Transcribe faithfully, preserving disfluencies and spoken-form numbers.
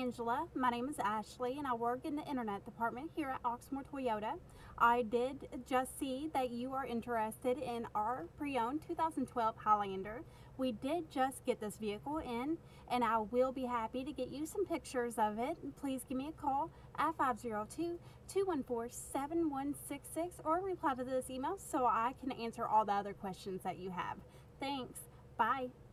Angela. My name is Ashley, and I work in the internet department here at Oxmoor Toyota. I did just see that you are interested in our pre-owned two thousand twelve Highlander. We did just get this vehicle in, and I will be happy to get you some pictures of it. Please give me a call at five zero two, two one four, seven one six six or reply to this email so I can answer all the other questions that you have. Thanks. Bye.